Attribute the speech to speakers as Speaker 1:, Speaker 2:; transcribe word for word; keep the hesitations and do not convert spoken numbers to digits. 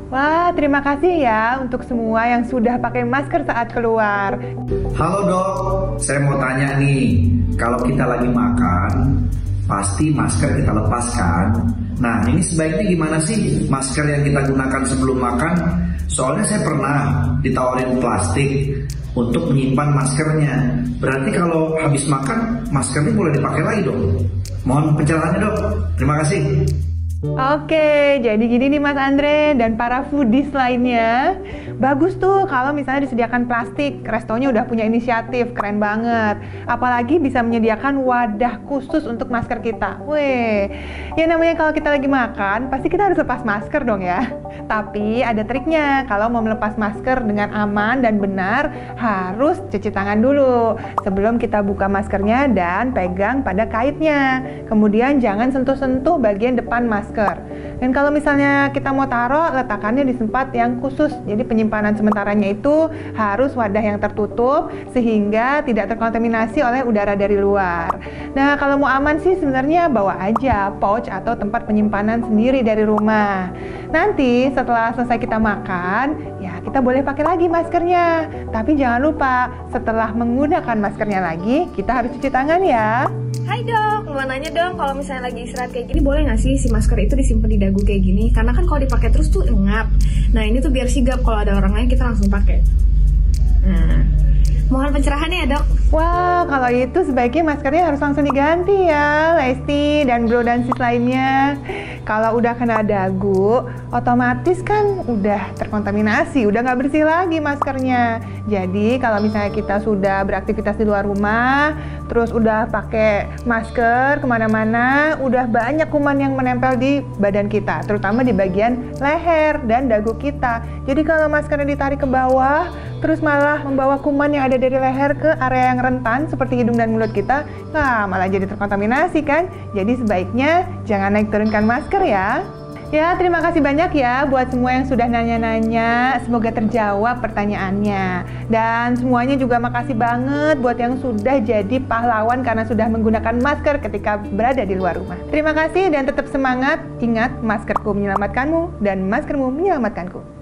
Speaker 1: Wah, terima kasih ya untuk semua yang sudah pakai masker saat keluar.
Speaker 2: Halo dok, saya mau tanya nih, kalau kita lagi makan, pasti masker kita lepaskan. Nah, ini sebaiknya gimana sih masker yang kita gunakan sebelum makan? Soalnya saya pernah ditawarin plastik untuk menyimpan maskernya. Berarti kalau habis makan, maskernya boleh dipakai lagi dong. Mohon pencerahannya dok, terima kasih.
Speaker 1: Oke, jadi gini nih Mas Andre dan para foodies lainnya. Bagus tuh kalau misalnya disediakan plastik. Restonya udah punya inisiatif, keren banget. Apalagi bisa menyediakan wadah khusus untuk masker kita. Weh, ya namanya kalau kita lagi makan, pasti kita harus lepas masker dong ya. Tapi ada triknya, kalau mau melepas masker dengan aman dan benar, harus cuci tangan dulu sebelum kita buka maskernya dan pegang pada kaitnya. Kemudian jangan sentuh-sentuh bagian depan masker. Dan kalau misalnya kita mau taruh, letakkannya di tempat yang khusus. Jadi penyimpanan sementaranya itu harus wadah yang tertutup sehingga tidak terkontaminasi oleh udara dari luar. Nah, kalau mau aman sih sebenarnya bawa aja pouch atau tempat penyimpanan sendiri dari rumah. Nanti setelah selesai kita makan, ya kita boleh pakai lagi maskernya. Tapi jangan lupa setelah menggunakan maskernya lagi, kita harus cuci tangan ya.
Speaker 3: Hai dok, mau nanya dong, kalau misalnya lagi istirahat kayak gini boleh nggak sih si masker itu disimpan di dagu kayak gini? Karena kan kalau dipakai terus tuh ngap. Nah ini tuh biar sigap kalau ada orang lain kita langsung pakai. Nah, mohon pencerahannya ya dok.
Speaker 1: Wah, kalau itu sebaiknya maskernya harus langsung diganti ya, Lesti dan bro dan sis lainnya. Kalau udah kena dagu, otomatis kan udah terkontaminasi, udah nggak bersih lagi maskernya. Jadi kalau misalnya kita sudah beraktivitas di luar rumah, terus udah pakai masker kemana-mana, udah banyak kuman yang menempel di badan kita, terutama di bagian leher dan dagu kita. Jadi kalau maskernya ditarik ke bawah, terus malah membawa kuman yang ada dari leher ke area yang rentan seperti hidung dan mulut kita, nah malah jadi terkontaminasi kan. Jadi sebaiknya jangan naik turunkan masker ya. Ya, terima kasih banyak ya buat semua yang sudah nanya-nanya. Semoga terjawab pertanyaannya. Dan semuanya juga makasih banget buat yang sudah jadi pahlawan karena sudah menggunakan masker ketika berada di luar rumah. Terima kasih dan tetap semangat. Ingat, maskerku menyelamatkanmu dan maskermu menyelamatkanku.